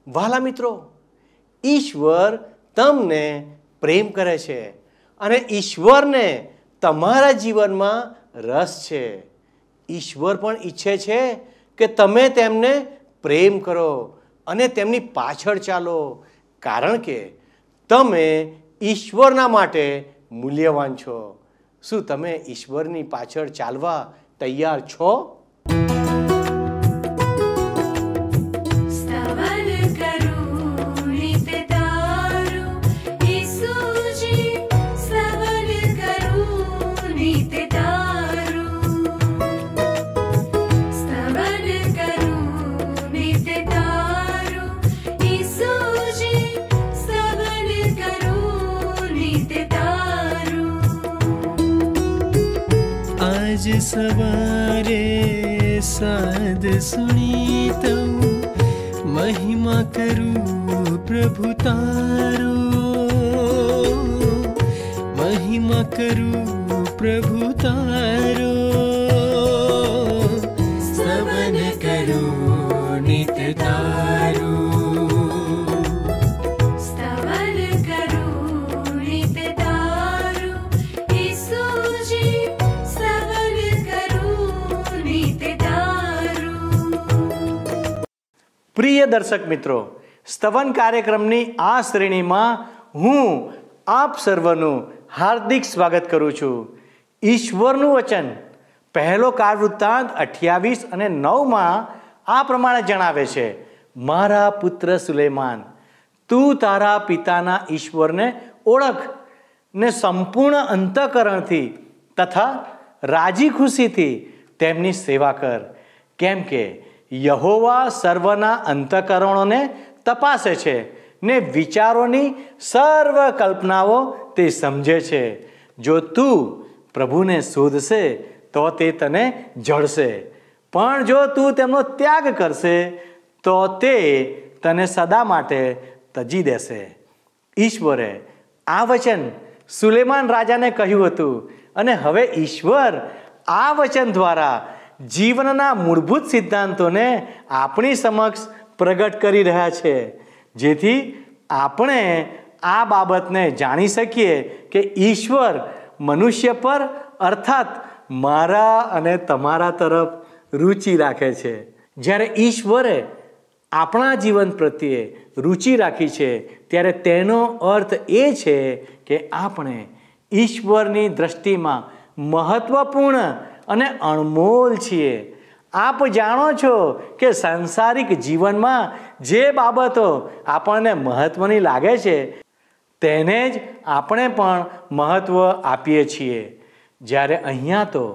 વહાલા મિત્રો, ઈશ્વર તમને પ્રેમ કરે છે અને ઈશ્વરને તમારા જીવનમાં રસ છે. ઈશ્વર પણ ઈચ્છે છે કે તમે તેમને પ્રેમ કરો અને તેમની પાછળ ચાલો, કારણ કે તમે ઈશ્વરના માટે મૂલ્યવાન છો. શું તમે ઈશ્વરની પાછળ ચાલવા તૈયાર છો? आज सवारे साध सुनी तो महिमा करूं प्रभु तारो, महिमा करूं प्रभु तारो, स्तवन करूं नित तारो. પ્રિય દર્શક મિત્રો, સ્તવન કાર્યક્રમની આ શ્રેણીમાં હું આપ સર્વનું હાર્દિક સ્વાગત કરું છું. ઈશ્વરનું વચન પહેલો કાળવૃત્તાંત 28 અને 9 આ પ્રમાણે જણાવે છે, મારા પુત્ર સુલેમાન, તું તારા પિતાના ઈશ્વરને ઓળખ ને સંપૂર્ણ અંતઃકરણથી તથા રાજી ખુશીથી તેમની સેવા કર, કેમ કે યહોવા સર્વના અંતઃકરણોને તપાસે છે ને વિચારોની સર્વ કલ્પનાઓ તે સમજે છે. જો તું પ્રભુને શોધશે તો તે તને જળશે, પણ જો તું તેમનો ત્યાગ કરશે તો તે તને સદા માટે તજી દેશે. ઈશ્વરે આ વચન સુલેમાન રાજાને કહ્યું હતું અને હવે ઈશ્વર આ વચન દ્વારા જીવનના મૂળભૂત સિદ્ધાંતોને આપણી સમક્ષ પ્રગટ કરી રહ્યા છે, જેથી આપણે આ બાબતને જાણી શકીએ કે ઈશ્વર મનુષ્ય પર અર્થાત મારા અને તમારા તરફ રુચિ રાખે છે. જ્યારે ઈશ્વરે આપણા જીવન પ્રત્યે રુચિ રાખી છે ત્યારે તેનો અર્થ એ છે કે આપણે ઈશ્વરની દ્રષ્ટિમાં મહત્વપૂર્ણ અને અણમોલ છીએ. આપ જાણો છો કે સાંસારિક જીવનમાં જે બાબતો આપણને મહત્વની લાગે છે તેને જ આપણે પણ મહત્વ આપીએ છીએ, જ્યારે અહીંયા તો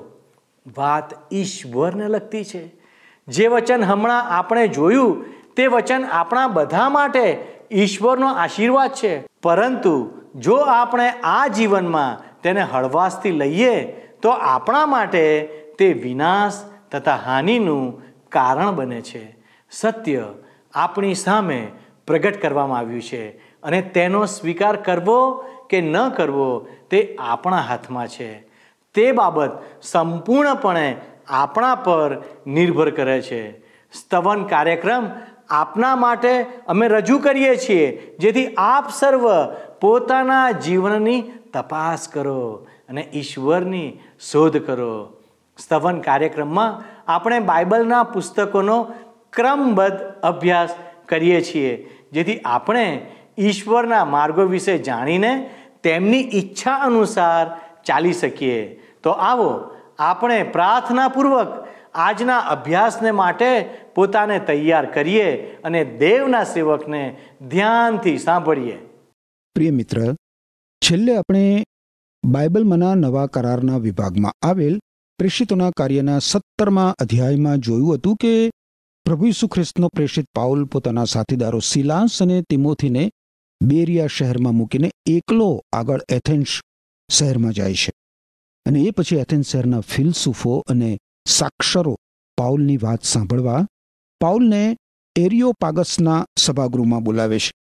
વાત ઈશ્વરને લગતી છે. જે વચન હમણાં આપણે જોયું તે વચન આપણા બધા માટે ઈશ્વરનો આશીર્વાદ છે, પરંતુ જો આપણે આ જીવનમાં તેને હળવાશથી લઈએ તો આપણા માટે તે વિનાશ તથા હાનિનું કારણ બને છે. સત્ય આપણી સામે પ્રગટ કરવામાં આવ્યું છે અને તેનો સ્વીકાર કરવો કે ન કરવો તે આપણા હાથમાં છે. તે બાબત સંપૂર્ણપણે આપણા પર નિર્ભર કરે છે. સ્તવન કાર્યક્રમ આપના માટે અમે રજૂ કરીએ છીએ, જેથી આપ સર્વ પોતાના જીવનની તપાસ કરો અને ઈશ્વરની શોધ કરો. સ્તવન કાર્યક્રમમાં આપણે બાઇબલના પુસ્તકોનો ક્રમબદ્ધ અભ્યાસ કરીએ છીએ, જેથી આપણે ઈશ્વરના માર્ગો વિશે જાણીને તેમની ઈચ્છા અનુસાર ચાલી શકીએ. તો આવો આપણે પ્રાર્થનાપૂર્વક આજના અભ્યાસને માટે પોતાને તૈયાર કરીએ અને દેવના સેવકને ધ્યાનથી સાંભળીએ. પ્રિય મિત્ર, છેલ્લે આપણે બાઇબલમાંના નવા કરારના વિભાગમાં આવેલ પ્રેષિતોના કાર્યના 17મા અધ્યાયમાં જોયું હતું કે પ્રભુ ઈસુ ખ્રિસ્તનો પ્રેષિત પાઉલ પોતાના સાથીદારો સિલાસ અને તિમોથીને બેરિયા શહેરમાં મૂકીને એકલો આગળ એથેન્સ શહેરમાં જાય છે. અને એ પછી એથેન્સ શહેરના ફિલસૂફો અને સાક્ષરો પાઉલની વાત સાંભળવા પાઉલને એરિયોપાગસના સભાગૃહમાં બોલાવે છે.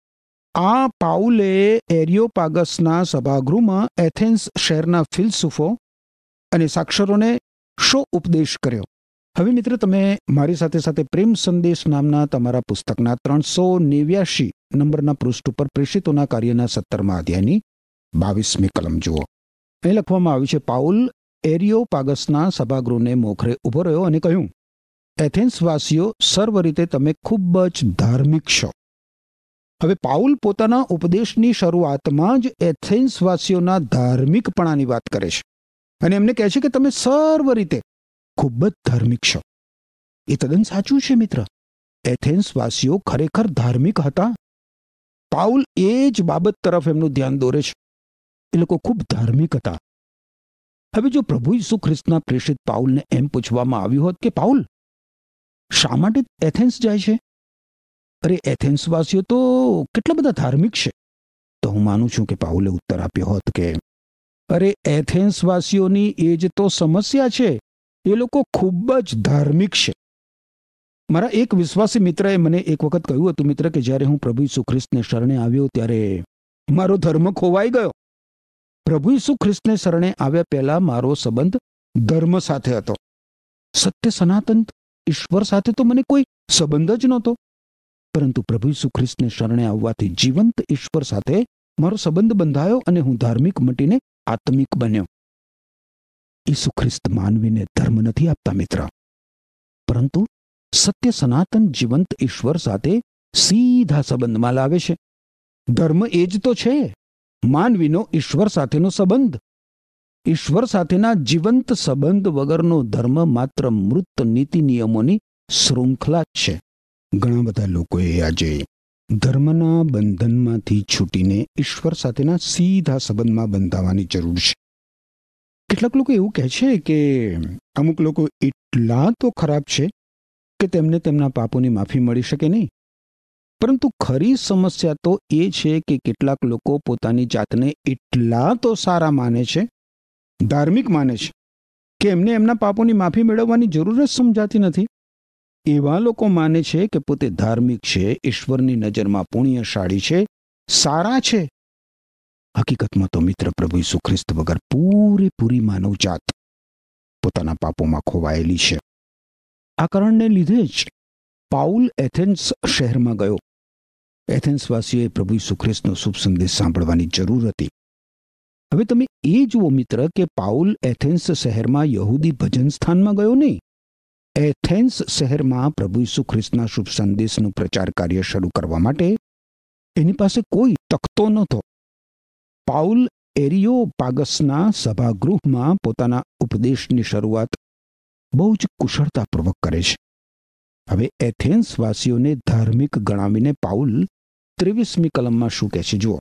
આ પાઉલે એરિયોપાગસના સભાગૃહમાં એથેન્સ શહેરના ફિલસૂફો અને સાક્ષરોને શો ઉપદેશ કર્યો હવે મિત્ર, તમે મારી સાથે સાથે પ્રેમ સંદેશ નામના તમારા પુસ્તકના 389 નંબરના પૃષ્ઠ ઉપર પ્રેષિતોના કાર્યના 17મા અધ્યાયની 22મી કલમ જુઓ. અહીં લખવામાં આવ્યું છે, પાઉલ એરિયોપાગસના સભાગૃહને મોખરે ઊભો રહ્યો અને કહ્યું, એથેન્સવાસીઓ, સર્વ રીતે તમે ખૂબ જ ધાર્મિક છો. હવે પાઉલ પોતાના ઉપદેશની શરૂઆતમાં જ એથેન્સવાસીઓના ધાર્મિકપણાની વાત કરે છે અને એમને કહે છે કે તમે સર્વ રીતે ખૂબ જ ધાર્મિક છો. એ તદ્દન સાચું છે મિત્ર. એથેન્સવાસીઓ ખરેખર ધાર્મિક હતા. પાઉલ એ જ બાબત તરફ એમનું ધ્યાન દોરે છે. એ લોકો ખૂબ ધાર્મિક હતા. હવે જો પ્રભુ ઈસુ ખ્રિસ્તના પ્રેષિત પાઉલને એમ પૂછવામાં આવ્યું હોત કે પાઉલ, શા માટે એથેન્સ જાય છે? અરે, એથેન્સવાસીઓ તો કેટલા બધા ધાર્મિક છે. તો હું માનું છું કે પાઉલે ઉત્તર આપ્યો હોત કે અરે, એથેન્સવાસીઓની એ જ તો સમસ્યા છે. એ લોકો ખૂબ જ ધાર્મિક છે. મારા એક વિશ્વાસી મિત્રએ મને એક વખત કહ્યું હતું મિત્ર કે જ્યારે હું પ્રભુ ઈસુ ખ્રિસ્તને શરણે આવ્યો ત્યારે મારો ધર્મ ખોવાઈ ગયો. પ્રભુ ઈસુ ખ્રિસ્તને શરણે આવ્યા પહેલા મારો સંબંધ ધર્મ સાથે હતો. સત્ય સનાતન ઈશ્વર સાથે તો મને કોઈ સંબંધ જ નહોતો. પરંતુ પ્રભુ ઈસુ ખ્રિસ્તને શરણે આવવાથી જીવંત ઈશ્વર સાથે મારો સંબંધ બંધાયો અને હું ધાર્મિક મટીને આત્મિક બન્યો. ઈસુ ખ્રિસ્ત માનવીને ધર્મ નથી આપતા મિત્ર, પરંતુ સત્ય સનાતન જીવંત ઈશ્વર સાથે સીધા સંબંધમાં લાવે છે. ધર્મ એ જ તો છે, માનવીનો ઈશ્વર સાથેનો સંબંધ. ઈશ્વર સાથેના જીવંત સંબંધ વગરનો ધર્મ માત્ર મૃત નીતિ નિયમોની શૃંખલા જ છે. ઘણા બધા લોકોએ આજે ધર્મના બંધનમાંથી છૂટીને ઈશ્વર સાથેના સીધા સંબંધમાં બંધાવાની જરૂર છે. કેટલાક લોકો એવું કહે છે કે અમુક લોકો એટલા તો ખરાબ છે કે તેમને તેમના પાપોની માફી મળી શકે નહીં. પરંતુ ખરી સમસ્યા તો એ છે કે કેટલાક લોકો પોતાની જાતને એટલા તો સારા માને છે, ધાર્મિક માને છે કે એમને એમના પાપોની માફી મેળવવાની જરૂર જ સમજાતી નથી. એવા લોકો માને છે કે પોતે ધાર્મિક છે, ઈશ્વરની નજરમાં પુણ્યશાળી છે, સારા છે. હકીકતમાં તો મિત્ર, પ્રભુ ઈસુ ખ્રિસ્ત વગર પૂરેપૂરી માનવજાત પોતાના પાપોમાં ખોવાયેલી છે. આ કારણને લીધે જ પાઉલ એથેન્સ શહેરમાં ગયો. એથેન્સવાસીઓએ પ્રભુ ઈસુ ખ્રિસ્તનો શુભ સંદેશ સાંભળવાની જરૂર હતી. હવે તમે એ જુઓ મિત્ર કે પાઉલ એથેન્સ શહેરમાં યહૂદી ભજન સ્થાનમાં ગયો નહીં. એથેન્સ શહેરમાં પ્રભુ ઈસુ ખ્રિસ્તના શુભ સંદેશનું પ્રચાર કાર્ય શરૂ કરવા માટે એની પાસે કોઈ તખતો નહોતો. પાઉલ એરિયોપાગસના સભાગૃહમાં પોતાના ઉપદેશની શરૂઆત બહુ જ કુશળતાપૂર્વક કરે છે. હવે એથેન્સવાસીઓને ધાર્મિક ગણાવીને પાઉલ 23મી કલમમાં શું કહે છે જુઓ.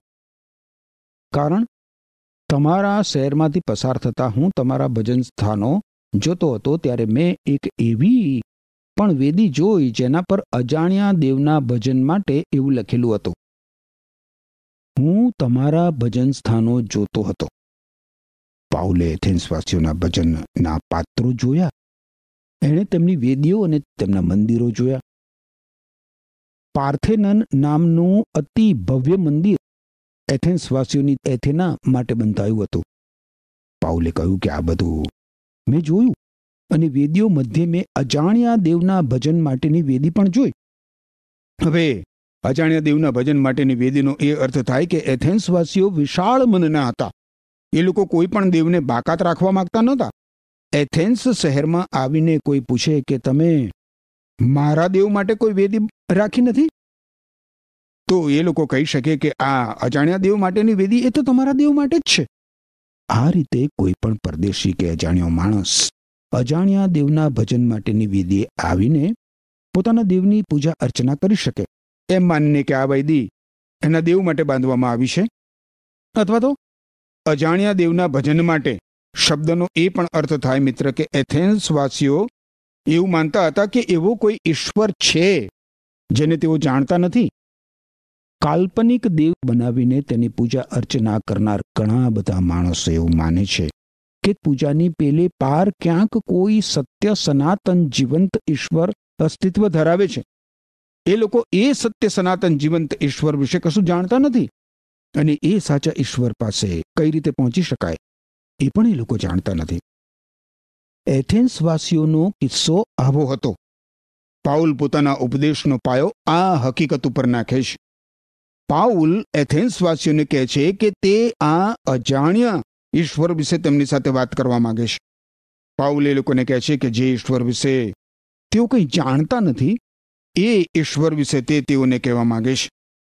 કારણ તમારા શહેરમાંથી પસાર થતા હું તમારા ભજન સ્થાનો જોતો હતો ત્યારે મેં એક એવી પણ વેદી જોઈ જેના પર અજાણ્યા દેવના ભજન માટે એવું લખેલું હતું. હું તમારા ભજન સ્થાનો જોતો હતો. પાઉલે એથેન્સવાસીઓના ભજનના પાત્રો જોયા. એણે તેમની વેદીઓ અને તેમના મંદિરો જોયા. પાર્થેનન નામનું અતિ ભવ્ય મંદિર એથેન્સવાસીઓની એથેના માટે બંધાયું હતું. પાઉલે કહ્યું કે આ બધું મેં જોયું અને વેદીઓ મધ્યે મેં અજાણ્યા દેવના ભજન માટેની વેદી પણ જોઈ. હવે અજાણ્યા દેવના ભજન માટેની વેદીનો એ અર્થ થાય કે એથેન્સવાસીઓ વિશાળ મનના હતા. એ લોકો કોઈ પણ દેવને બાકાત રાખવા માંગતા નહોતા. એથેન્સ શહેરમાં આવીને કોઈ પૂછે કે તમે મારા દેવ માટે કોઈ વેદી રાખી નથી, તો એ લોકો કહી શકે કે આ અજાણ્યા દેવ માટેની વેદી એ તો તમારા દેવ માટે જ છે. આ રીતે કોઈ પણ પરદેશી કે અજાણ્યો માણસ અજાણ્યા દેવના ભજન માટેની વેદીએ આવીને પોતાના દેવની પૂજા અર્ચના કરી શકે, એમ માનીને કે આ વેદી એના દેવ માટે બાંધવામાં આવી છે. અથવા તો અજાણ્યા દેવના ભજન માટે શબ્દનો એ પણ અર્થ થાય મિત્ર કે એથેન્સવાસીઓ એવું માનતા હતા કે એવો કોઈ ઈશ્વર છે જેને તેઓ જાણતા નથી. કાલ્પનિક દેવ બનાવીને તેની પૂજા અર્ચના કરનાર ઘણા બધા માણસો એવું માને છે કે પૂજાની પેલે પાર ક્યાંક કોઈ સત્ય સનાતન જીવંત ઈશ્વર અસ્તિત્વ ધરાવે છે. એ લોકો એ સત્ય સનાતન જીવંત ઈશ્વર વિશે કશું જાણતા નથી અને એ સાચા ઈશ્વર પાસે કઈ રીતે પહોંચી શકાય એ પણ એ લોકો જાણતા નથી. એથેન્સવાસીઓનો કિસ્સો આવો હતો. પાઉલ પોતાના ઉપદેશનો પાયો આ હકીકત ઉપર નાખે છે. પાઉલ એથેન્સવાસીઓને કહે છે કે તે આ અજાણ્યા ઈશ્વર વિશે તેમની સાથે વાત કરવા માંગે છે. પાઉલ એ લોકોને કહે છે કે જે ઈશ્વર વિશે તેઓ કંઈ જાણતા નથી, એ ઈશ્વર વિશે તે તેઓને કહેવા માંગે છે.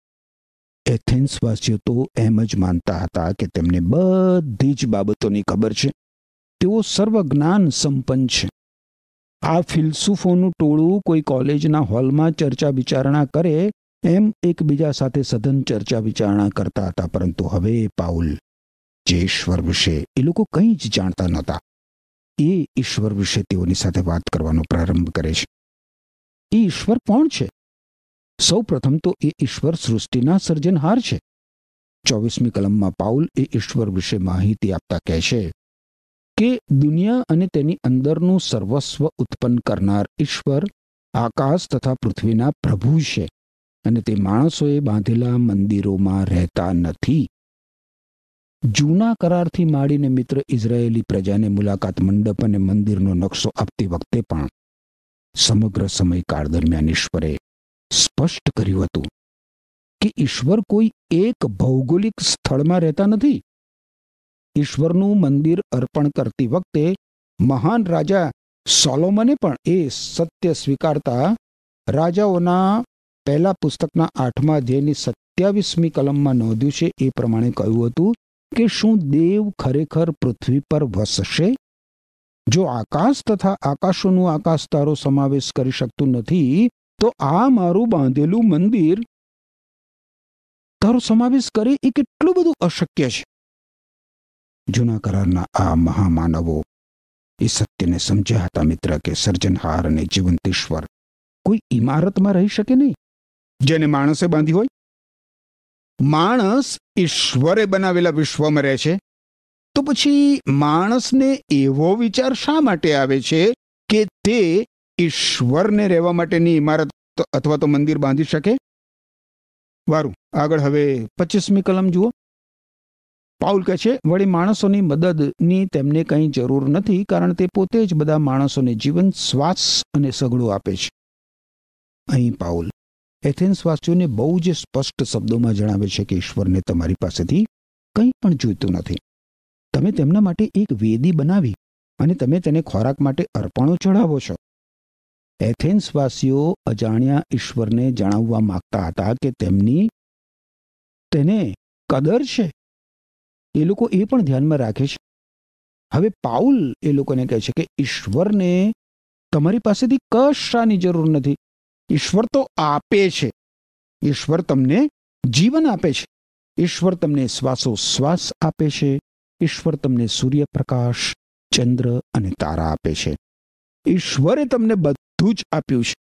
એથેન્સવાસીઓ તો એમ જ માનતા હતા કે તેમને બધી જ બાબતોની ખબર છે. તેઓ સર્વજ્ઞાન સંપન્ન છે. આ ફિલસૂફોનું ટોળું કોઈ કોલેજના હોલમાં ચર્ચા વિચારણા કરે એમ એકબીજા સાથે સઘન ચર્ચા વિચારણા કરતા હતા. પરંતુ હવે પાઉલ જે ઈશ્વર વિશે એ લોકો કંઈ જ જાણતા નહોતા, એ ઈશ્વર વિશે તેઓની સાથે વાત કરવાનો પ્રારંભ કરે છે. એ ઈશ્વર કોણ છે? સૌ પ્રથમ તો એ ઈશ્વર સૃષ્ટિના સર્જનહાર છે. 24મી કલમમાં પાઉલ એ ઈશ્વર વિશે માહિતી આપતા કહે છે કે દુનિયા અને તેની અંદરનું સર્વસ્વ ઉત્પન્ન કરનાર ઈશ્વર આકાશ તથા પૃથ્વીના પ્રભુ છે અને તે માણસોએ બાંધેલા મંદિરોમાં રહેતા નથી. જૂના કરારથી માંડીને મિત્ર ઇઝરાયેલી પ્રજાને મુલાકાત મંડપ અને મંદિરનો નકશો આપતી વખતે પણ સમગ્ર સમયકાળ દરમિયાન ઈશ્વરે સ્પષ્ટ કર્યું હતું કે ઈશ્વર કોઈ એક ભૌગોલિક સ્થળમાં રહેતા નથી. ઈશ્વરનું મંદિર અર્પણ કરતી વખતે મહાન રાજા સોલોમને પણ એ સત્ય સ્વીકારતા રાજાઓના પહેલા પુસ્તકના 8મા અધ્યાયની 27મી કલમમાં નોંધ્યું છે. એ પ્રમાણે કહ્યું હતું કે શું દેવ ખરેખર પૃથ્વી પર વસશે? જો આકાશ તથા આકાશોનું આકાશ તારો સમાવેશ કરી શકતું નથી, તો આ મારું બાંધેલું મંદિર તારો સમાવેશ કરે એ કેટલું બધું અશક્ય છે. જૂના કરારના આ મહામાનવો એ સત્યને સમજ્યા હતા મિત્ર કે સર્જનહાર અને જીવંત ઈશ્વર કોઈ ઇમારતમાં રહી શકે નહીં જેને માણસે બાંધી હોય. માણસ ઈશ્વરે બનાવેલા વિશ્વમાં રહે છે, તો પછી માણસને એવો વિચાર શા માટે આવે છે કે તે ઈશ્વરને રહેવા માટેની ઇમારત અથવા તો મંદિર બાંધી શકે? વારું, આગળ હવે 25મી કલમ જુઓ. પાઉલ કહે છે, વળી માણસોની મદદની તેમને કંઈ જરૂર નથી, કારણ તે પોતે જ બધા માણસોને જીવન, શ્વાસ અને સગડું આપે છે. અહીં પાઉલ એથેન્સવાસીઓને બહુ જ સ્પષ્ટ શબ્દોમાં જણાવે છે કે ઈશ્વરને તમારી પાસેથી કંઈ પણ જોઈતું નથી. તમે તેમના માટે એક વેદી બનાવી અને તમે તેને ખોરાક માટે અર્પણો ચઢાવો છો. એથેન્સવાસીઓ અજાણ્યા ઈશ્વરને જણાવવા માંગતા હતા કે તેમની તેને કદર છે. એ લોકો એ પણ ધ્યાનમાં રાખે છે. હવે પાઉલ એ લોકોને કહે છે કે ઈશ્વરને તમારી પાસેથી કશાની જરૂર નથી. ઈશ્વર તો આપે છે. ઈશ્વર તમને જીવન આપે છે. ઈશ્વર તમને શ્વાસોશ્વાસ આપે છે. ઈશ્વર તમને સૂર્યપ્રકાશ, ચંદ્ર અને તારા આપે છે. ઈશ્વરે તમને બધું જ આપ્યું છે.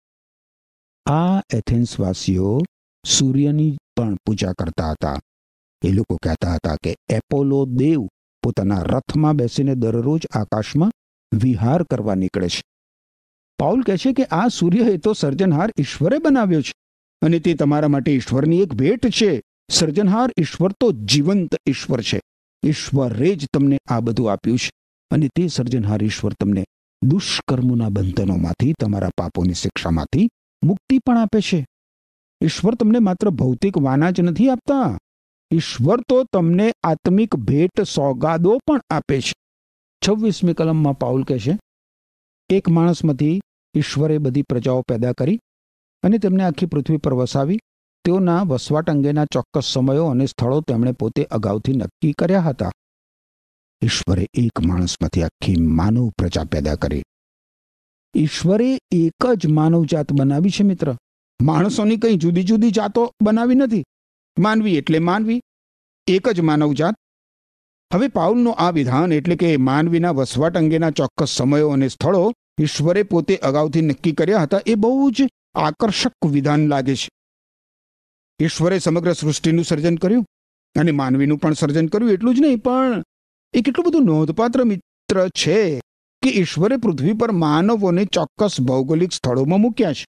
આ એથેન્સવાસીઓ સૂર્યની પણ પૂજા કરતા હતા. એ લોકો કહેતા હતા કે એપોલો દેવ પોતાના રથમાં બેસીને દરરોજ આકાશમાં વિહાર કરવા નીકળે છે. પાઉલ કહે છે કે આ સૂર્ય એ તો સર્જનહાર ઈશ્વરે બનાવ્યો છે અને તે તમારા માટે ઈશ્વરની એક ભેટ છે. સર્જનહાર ઈશ્વર તો જીવંત ઈશ્વર છે. ઈશ્વરે જ તમને આ બધું આપ્યું છે અને તે સર્જનહાર ઈશ્વર તમને દુષ્કર્મોના બંધનોમાંથી, તમારા પાપોની શિક્ષામાંથી મુક્તિ પણ આપે છે. ઈશ્વર તમને માત્ર ભૌતિક વાના જ નથી આપતા, ઈશ્વર તો તમને આત્મિક ભેટ સોગાદો પણ આપે છે. 26મી કલમમાં પાઉલ કહે છે, એક માણસમાંથી ઈશ્વરે બધી પ્રજાઓ પેદા કરી અને તેમને આખી પૃથ્વી પર વસાવી. તેઓના વસવાટ અંગેના ચોક્કસ સમયો અને સ્થળો તેમણે પોતે અગાઉથી નક્કી કર્યા હતા. ઈશ્વરે એક માણસમાંથી આખી માનવ પ્રજા પેદા કરી. ઈશ્વરે એક જ માનવજાત બનાવી છે મિત્ર. માણસોની કંઈ જુદી જુદી જાતો બનાવી નથી. માનવી એટલે માનવી, એક જ માનવજાત. હવે પાઉલનું આ વિધાન એટલે કે માનવીના વસવાટ અંગેના ચોક્કસ સમયો અને સ્થળો ઈશ્વરે પોતે અગાઉથી નક્કી કર્યા હતા, એ બહુ જ આકર્ષક વિધાન લાગે છે. ઈશ્વરે સમગ્ર સૃષ્ટિનું સર્જન કર્યું અને માનવીનું પણ સર્જન કર્યું. એટલું જ નહીં, પણ એ કેટલું બધું નોંધપાત્ર મિત્ર છે કે ઈશ્વરે પૃથ્વી પર માનવોને ચોક્કસ ભૌગોલિક સ્થળોમાં મૂક્યા છે.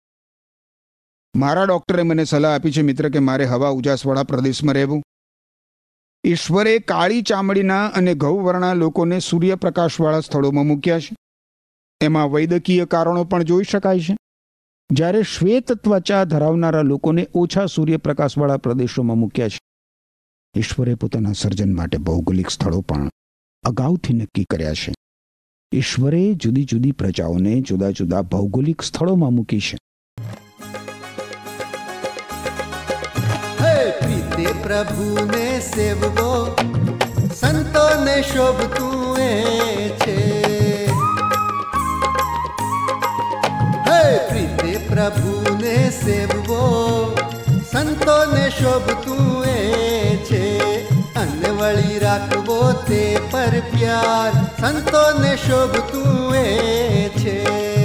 મારા ડોક્ટરે મને સલાહ આપી છે મિત્ર કે મારે હવા ઉજાસવાળા પ્રદેશમાં રહેવું. ઈશ્વરે કાળી ચામડીના અને ઘઉંવર્ણા લોકોને સૂર્યપ્રકાશવાળા સ્થળોમાં મૂક્યા છે. એમાં વૈદકીય કારણો પણ જોઈ શકાય છે. જ્યારે શ્વેત ત્વચા ધરાવનારા લોકોને ઓછા સૂર્યપ્રકાશવાળા પ્રદેશોમાં મૂક્યા છે. ઈશ્વરે પોતાના સર્જન માટે ભૌગોલિક સ્થળો પણ અગાઉથી નક્કી કર્યા છે. ઈશ્વરે જુદી જુદી પ્રજાઓને જુદા જુદા ભૌગોલિક સ્થળોમાં મૂકી છે. પ્રીતે પ્રભુને સેવવો સંતોને શોભતું એ છે. પ્રીતે પ્રભુને સેવવો સંતોને શોભતું એ છે. અનવળી રાખવો તે પર પ્યાર સંતોને શોભતું એ છે.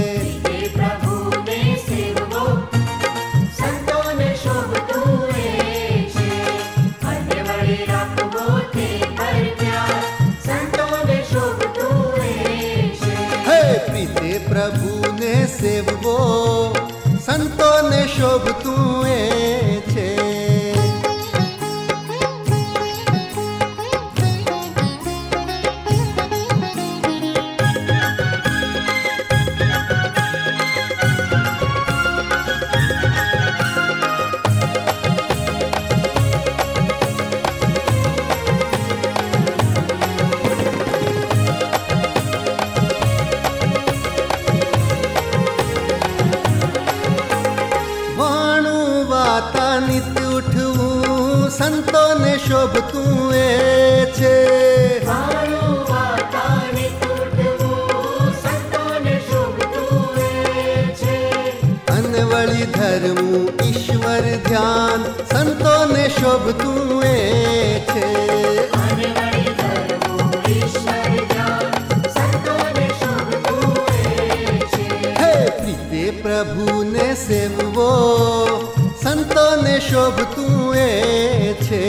પ્રભુને સેવવો સંતોને શોભતું એ છે. નિત્ય ઉઠવું સંતોને શોભતું એ છે. અનવળી ધર્મું ઈશ્વર ધ્યાન સંતોને શોભતું એ છે. હે પ્રીતે પ્રભુને સેવવો સંતોને શોભતું એ છે.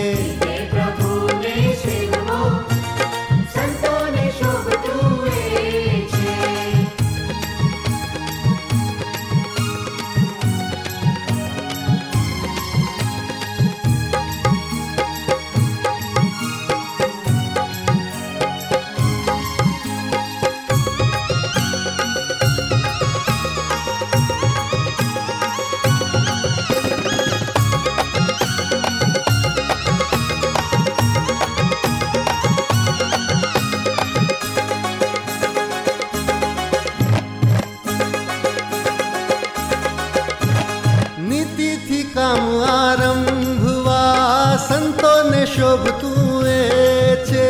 સંતોને શોભતું એ છે.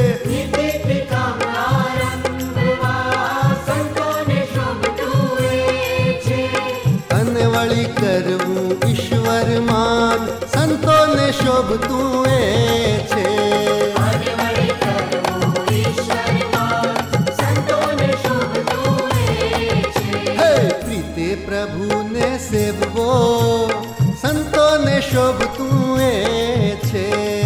અનવળી કરવું ઈશ્વર માન સંતોને શોભતું એ છે. હે પ્રીતે પ્રભુને સેવવો સંતોને શોભતું એ છે.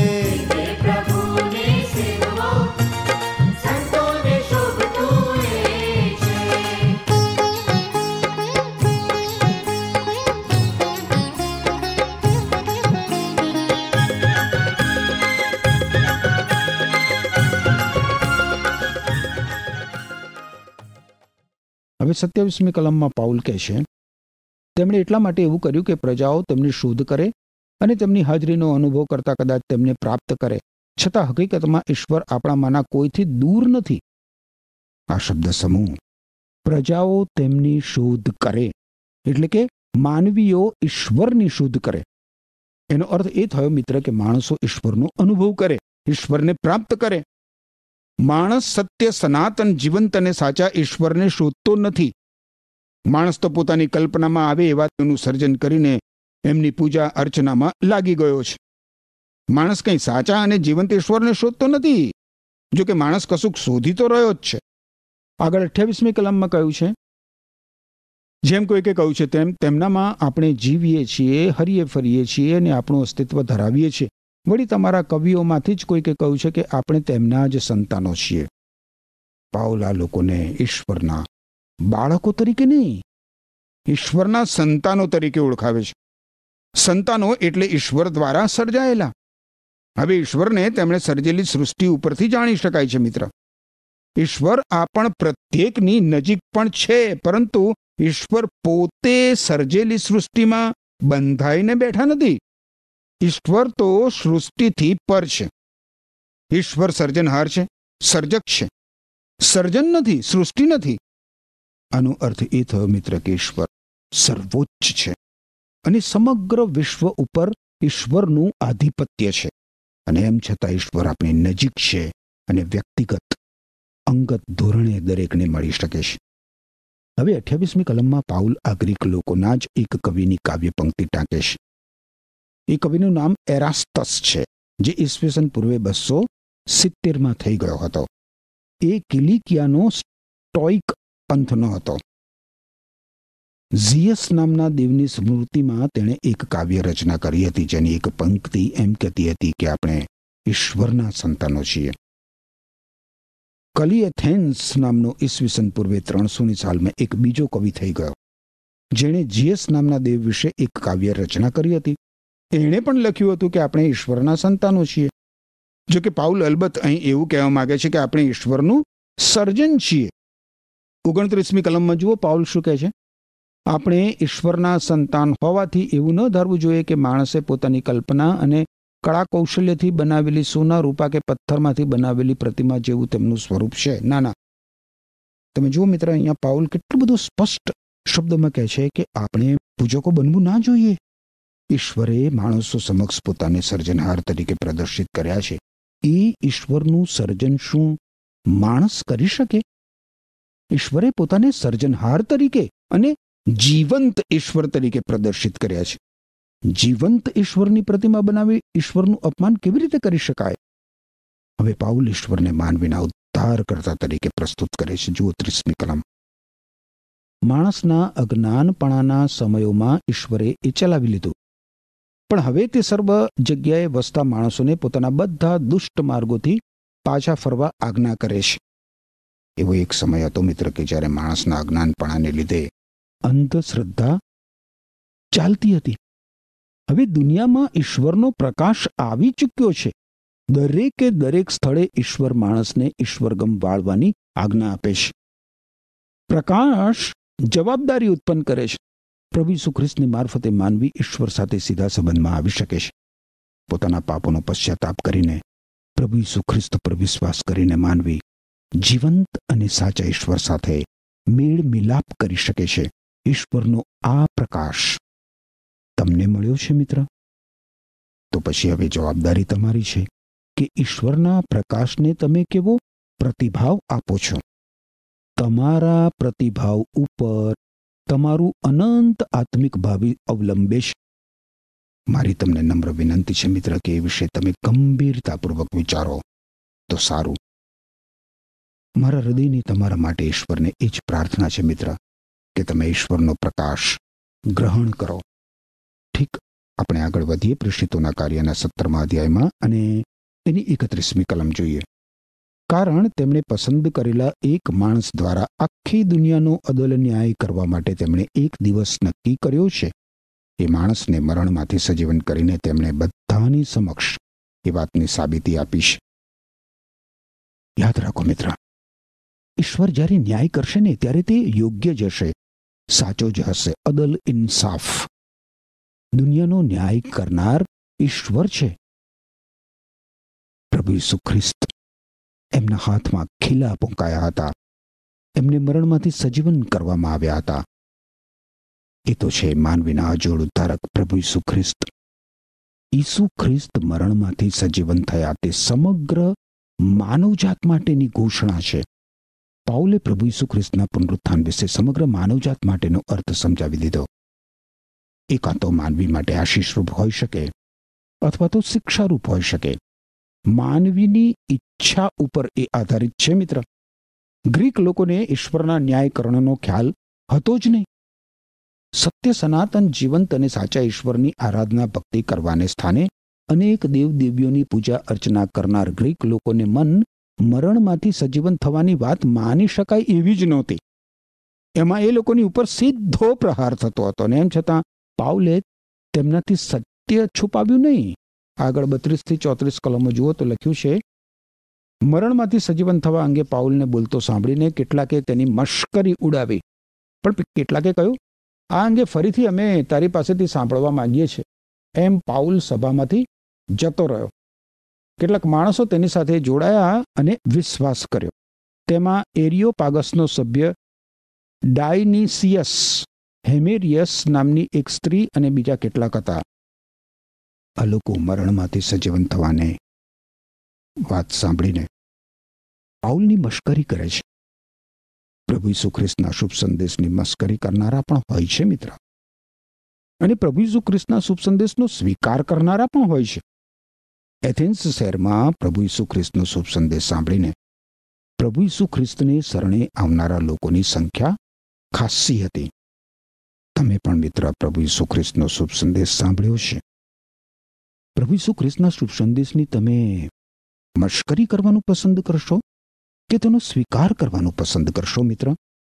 હવે 27મી કલમમાં પાઉલ કહે છે, તેમણે એટલા માટે એવું કર્યું કે પ્રજાઓ તેમની શોધ કરે અને તેમની હાજરીનો અનુભવ કરતા કદાચ તેમને પ્રાપ્ત કરે. છતાં હકીકતમાં ઈશ્વર આપણામાંના કોઈથી દૂર નથી. આ શબ્દ સમૂહ પ્રજાઓ તેમની શોધ કરે એટલે કે માનવીઓ ઈશ્વરની શોધ કરે. એનો અર્થ એ થયો મિત્ર કે માણસો ઈશ્વરનો અનુભવ કરે, ઈશ્વરને પ્રાપ્ત કરે. માણસ સત્ય, સનાતન, જીવંત અને સાચા ઈશ્વરને શોધતો નથી. માણસ તો પોતાની કલ્પનામાં આવે એવા તેનું સર્જન કરીને એમની પૂજા અર્ચનામાં લાગી ગયો છે. માણસ કંઈ સાચા અને જીવંત ઈશ્વરને શોધતો નથી. જો કે માણસ કશુંક શોધી તો રહ્યો જ છે. આગળ 28મી કલમમાં કહ્યું છે, જેમ કોઈકે કહ્યું છે તેમ તેમનામાં આપણે જીવીએ છીએ, હરીએ ફરીએ છીએ અને આપણું અસ્તિત્વ ધરાવીએ છીએ. વળી તમારા કવિઓમાંથી જ કોઈકે કહ્યું છે કે આપણે તેમના જ સંતાનો છીએ. પાઉલ આ લોકોને ઈશ્વરના બાળકો તરીકે નહીં, ઈશ્વરના સંતાનો તરીકે ઓળખાવે છે. સંતાનો એટલે ઈશ્વર દ્વારા સર્જાયેલા. હવે ઈશ્વરને તેમણે સર્જેલી સૃષ્ટિ ઉપરથી જાણી શકાય છે મિત્ર. ઈશ્વર આપણ પ્રત્યેકની નજીક પણ છે, પરંતુ ઈશ્વર પોતે સર્જેલી સૃષ્ટિમાં બંધાઈને બેઠા નથી. ઈશ્વર તો સૃષ્ટિથી પર છે. ઈશ્વર સર્જનહાર છે, સર્જક છે. સર્જન નથી, સૃષ્ટિ નથી. આનો અર્થ એ થયો મિત્ર કે ઈશ્વર સર્વોચ્ચ છે અને સમગ્ર વિશ્વ ઉપર ઈશ્વરનું આધિપત્ય છે. અને એમ છતાં ઈશ્વર આપણી નજીક છે અને વ્યક્તિગત અંગત ધોરણે દરેકને મળી શકે છે. હવે 28મી કલમમાં પાઉલ આ ગ્રીક લોકોના જ એક કવિની કાવ્ય પંક્તિ ટાંકે છે. એ કવિનું નામ એરાસ્તસ છે, જે ઈસવીસન પૂર્વે 270માં થઈ ગયો હતો. એ કિલિકિયાનો સ્ટોઇક પંથનો હતો. ઝિયસ નામના દેવની સ્મૃતિમાં તેણે એક કાવ્ય રચના કરી હતી, જેની એક પંક્તિ એમ કહેતી હતી કે આપણે ઈશ્વરના સંતાનો છીએ. કલિએથેન્સ નામનો ઈસવીસન પૂર્વે 300ની સાલમાં એક બીજો કવિ થઈ ગયો, જેણે ઝિયસ નામના દેવ વિશે એક કાવ્ય રચના કરી હતી. એણે પણ લખ્યું હતું કે આપણે ઈશ્વરના સંતાનો છીએ. જો કે પાઉલ અલબત્ત અહીં એવું કહેવા માંગે છે કે આપણે ઈશ્વરનું સર્જન છીએ. 29મી કલમમાં જુઓ પાઉલ શું કહે છે. આપણે ઈશ્વરના સંતાન હોવાથી એવું ન ધારવું જોઈએ કે માણસે પોતાની કલ્પના અને કળા કૌશલ્યથી બનાવેલી સોના, રૂપા કે પથ્થરમાંથી બનાવેલી પ્રતિમા જેવું તેમનું સ્વરૂપ છે. ના ના, તમે જુઓ મિત્ર, અહીંયા પાઉલ કેટલું બધું સ્પષ્ટ શબ્દમાં કહે છે કે આપણે પૂજકો બનવું ના જોઈએ. ઈશ્વરે માણસો સમક્ષ પોતાને સર્જનહાર તરીકે પ્રદર્શિત કર્યા છે. એ ઈશ્વરનું સર્જન શું માણસ કરી શકે? ઈશ્વરે પોતાને સર્જનહાર તરીકે અને જીવંત ઈશ્વર તરીકે પ્રદર્શિત કર્યા છે. જીવંત ઈશ્વરની પ્રતિમા બનાવી ઈશ્વરનું અપમાન કેવી રીતે કરી શકાય? હવે પાઉલ ઈશ્વરને માનવીના ઉદ્ધારકર્તા તરીકે પ્રસ્તુત કરે છે. જુઓ 30મી કલમ. માણસના અજ્ઞાનપણાના સમયોમાં ઈશ્વરે એ ચલાવી લીધું, પણ હવે તે સર્વ જગ્યાએ વસતા માણસોને પોતાના બધા દુષ્ટ માર્ગોથી પાછા ફરવા આજ્ઞા કરે છે. એવો એક સમય હતો મિત્ર કે જ્યારે માણસના અજ્ઞાનપણાને લીધે અંધશ્રદ્ધા ચાલતી હતી. હવે દુનિયામાં ઈશ્વરનો પ્રકાશ આવી ચૂક્યો છે. દરેકે દરેક સ્થળે ઈશ્વર માણસને ઈશ્વરગમ વાળવાની આજ્ઞા આપે છે. પ્રકાશ જવાબદારી ઉત્પન્ન કરે છે. પ્રભુ ઈસુ ખ્રિસ્તની મારફતે માનવી ઈશ્વર સાથે સીધા સંબંધમાં આવી શકે છે. પોતાના પાપોનો પશ્ચાતાપ કરીને પ્રભુ ઈસુ ખ્રિસ્ત પર વિશ્વાસ કરીને માનવી જીવંત અને સાચા ઈશ્વર સાથે મેળ મિલાપ કરી શકે છે. ઈશ્વરનો આ પ્રકાશ તમને મળ્યો છે મિત્ર? તો પછી હવે જવાબદારી તમારી છે કે ઈશ્વરના પ્રકાશને તમે કેવો પ્રતિભાવ આપો છો. તમારા પ્રતિભાવ ઉપર તમારું અનંત આત્મિક ભાવિ અવલંબે છે. મારી તમને નમ્ર વિનંતી છે મિત્ર કે એ વિશે તમે ગંભીરતાપૂર્વક વિચારો તો સારું. મારા હૃદયની તમારા માટે ઈશ્વરને એ જ પ્રાર્થના છે મિત્ર કે તમે ઈશ્વરનો પ્રકાશ ગ્રહણ કરો. ઠીક, આપણે આગળ વધીએ પ્રેષિતોના કાર્યના 17મા અધ્યાયમાં અને તેની 31મી કલમ જોઈએ. કારણ તેમણે પસંદ કરેલા એક માણસ દ્વારા આખી દુનિયાનો અદલ ન્યાય કરવા માટે તેમણે એક દિવસ નક્કી કર્યો છે. એ માણસને મરણમાંથી સજીવન કરીને તેમણે બધાની સમક્ષ એ વાતની સાબિતી આપી છે. યાદ રાખો મિત્ર, ઈશ્વર જ્યારે ન્યાય કરશે ને ત્યારે તે યોગ્ય જ હશે, સાચો જ હશે, અદલ ઇન્સાફ. દુનિયાનો ન્યાય કરનાર ઈશ્વર છે. પ્રભુ ઈસુ ખ્રિસ્ત એમના હાથમાં ખીલા પોંકાયા હતા. એમને મરણમાંથી સજીવન કરવામાં આવ્યા હતા. એ તો છે માનવીના અજોડ ઉદ્ધારક પ્રભુ ઈસુ ખ્રિસ્ત. ઈસુ ખ્રિસ્ત મરણમાંથી સજીવન થયા તે સમગ્ર માનવજાત માટેની ઘોષણા છે. પાઉલે પ્રભુ ઈસુ ખ્રિસ્તના પુનરુત્થાન વિશે સમગ્ર માનવજાત માટેનો અર્થ સમજાવી દીધો. એ કાં તો માનવી માટે આશીષરૂપ હોઈ શકે અથવા તો શિક્ષારૂપ હોઈ શકે. માનવીની ઈચ્છા ઉપર એ આધારિત છે મિત્ર. ગ્રીક લોકોને ઈશ્વરના ન્યાયકરણનો ખ્યાલ હતો જ નહીં. સત્ય સનાતન જીવંત અને સાચા ઈશ્વરની આરાધના ભક્તિ કરવાને સ્થાને અનેક દેવદેવીઓની પૂજા અર્ચના કરનાર ગ્રીક લોકોને મરણમાંથી સજીવન થવાની વાત માની શકાય એવી જ નહોતી. એમાં એ લોકોની ઉપર સીધો પ્રહાર થતો હતો અને એમ છતાં પાઉલે તેમનાથી સત્ય છુપાવ્યું નહીં. આગળ 32 થી 34 કલમો જુઓ તો લખ્યું છે, મરણમાંથી સજીવન થવા અંગે પાઉલને બોલતો સાંભળીને કેટલાકે તેની મશ્કરી ઉડાવી, પણ કેટલાકે કહ્યું, આ અંગે ફરીથી અમે તારી પાસેથી સાંભળવા માંગીએ છીએ. એમ પાઉલ સભામાંથી જતો રહ્યો. કેટલાક માણસો તેની સાથે જોડાયા અને વિશ્વાસ કર્યો. તેમાં એરિયોપાગસનો સભ્ય ડાયનિસિયસ, હેમેરિયસ નામની એક સ્ત્રી અને બીજા કેટલાક હતા. આ લોકો મરણમાંથી સજીવન થવાને વાત સાંભળીને પાઉલની મશ્કરી કરે છે. પ્રભુ ઈસુ ખ્રિસ્તના શુભ સંદેશની મશ્કરી કરનારા પણ હોય છે મિત્ર, અને પ્રભુ ઈસુ ખ્રિસ્તના શુભ સંદેશનો સ્વીકાર કરનારા પણ હોય છે. એથેન્સ શહેરમાં પ્રભુ ઈસુ ખ્રિસ્તનો શુભ સંદેશ સાંભળીને પ્રભુ ઈસુ ખ્રિસ્તને શરણે આવનારા લોકોની સંખ્યા ખાસ્સી હતી. તમે પણ મિત્ર પ્રભુ ઈસુ ખ્રિસ્તનો શુભ સંદેશ સાંભળ્યો છે? પ્રભુ ઈસુ ખ્રિસ્તના શુભ સંદેશની તમે મશ્કરી કરવાનું પસંદ કરશો કે તેનો સ્વીકાર કરવાનું પસંદ કરશો? મિત્ર,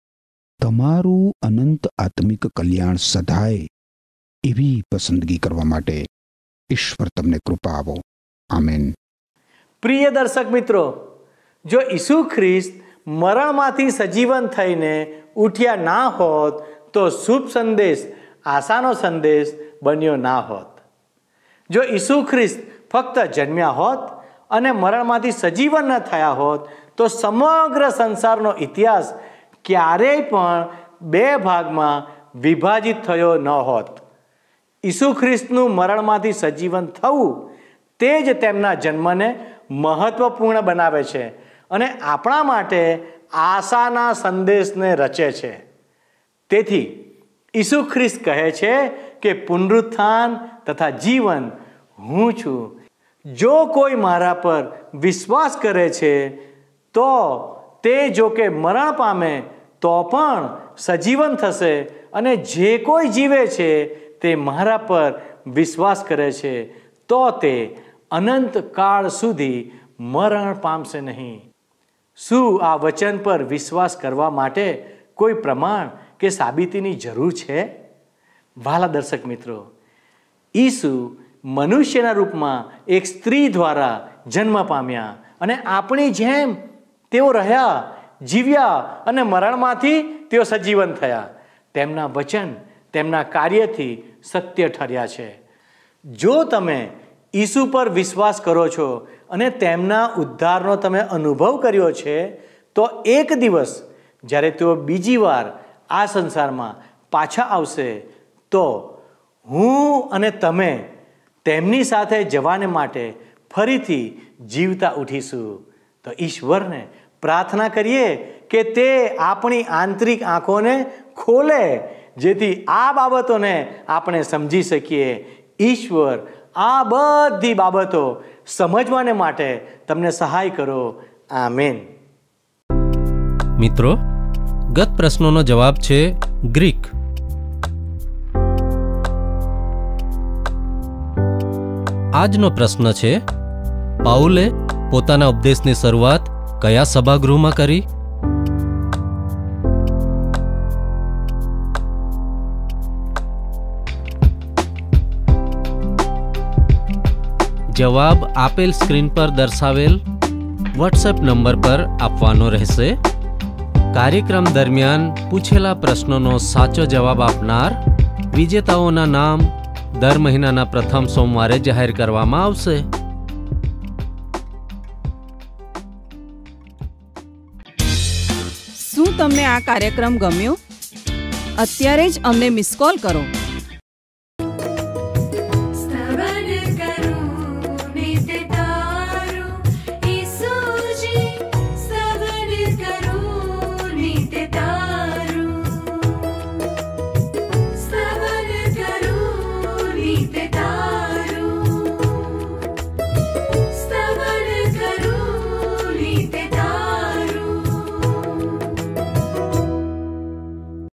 તમારું અનંત આત્મિક કલ્યાણ સધાય એવી પસંદગી કરવા માટે ઈશ્વર તમને કૃપા આપો. આમેન. પ્રિય દર્શક મિત્રો, જો ઈસુ ખ્રિસ્ત મરણમાંથી સજીવન થઈને ઉઠ્યા ના હોત તો શુભ સંદેશ આશાનો સંદેશ બન્યો ના હોત. જો ઈસુ ખ્રિસ્ત ફક્ત જન્મ્યા હોત અને મરણમાંથી સજીવન ન થયા હોત તો સમગ્ર સંસારનો ઇતિહાસ ક્યારેય પણ બે ભાગમાં વિભાજિત થયો ન હોત. ઈસુ ખ્રિસ્તનું મરણમાંથી સજીવન થવું તે જ તેમના જન્મને મહત્વપૂર્ણ બનાવે છે અને આપણા માટે આશાના સંદેશને રચે છે. તેથી ઈસુ ખ્રિસ્ત કહે છે કે પુનરુત્થાન તથા જીવન હું છું. જો કોઈ મારા પર વિશ્વાસ કરે છે તો તે જો કે મરણ પામે તો પણ સજીવન થશે, અને જે કોઈ જીવે છે તે મારા પર વિશ્વાસ કરે છે તો તે અનંત કાળ સુધી મરણ પામશે નહીં. શું આ વચન પર વિશ્વાસ કરવા માટે કોઈ પ્રમાણ કે સાબિતીની જરૂર છે? વહાલા દર્શક મિત્રો, ઈસુ મનુષ્યના રૂપમાં એક સ્ત્રી દ્વારા જન્મ પામ્યા અને આપણી જેમ તેઓ રહ્યા, જીવ્યા અને મરણમાંથી તેઓ સજીવન થયા. તેમના વચન તેમના કાર્યથી સત્ય ઠર્યા છે. જો તમે ઈસુ પર વિશ્વાસ કરો છો અને તેમના ઉદ્ધારનો તમે અનુભવ કર્યો છે તો એક દિવસ જ્યારે તેઓ બીજી વાર આ સંસારમાં પાછા આવશે તો હું અને તમે તેમની સાથે જવાને માટે ફરીથી જીવતા ઉઠીશું. તો ઈશ્વરને પ્રાર્થના કરીએ કે તે આપણી આંતરિક આંખોને ખોલે જેથી આ બાબતોને આપણે સમજી શકીએ. ઈશ્વર આ બધી બાબતો સમજવાને માટે તમને સહાય કરો. આમેન. મિત્રો, ગત પ્રશ્નોનો જવાબ છે ગ્રીક. આજનો પ્રશ્ન છે, પાઉલે પોતાના ઉપદેશની શરૂઆત કયા સભાગૃહમાં કરી? જવાબ આપેલ સ્ક્રીન પર દર્શાવેલ વોટ્સએપ નંબર પર આપવાનો રહેશે. કાર્યક્રમ દરમિયાન પૂછેલા પ્રશ્નોનો સાચો જવાબ આપનાર વિજેતાઓના નામ દર મહિનાના પ્રથમ સોમવારે જાહેર કરવામાં આવશે. શું તમને આ કાર્યક્રમ ગમ્યો? અત્યારે જ અમને મિસ કોલ કરો.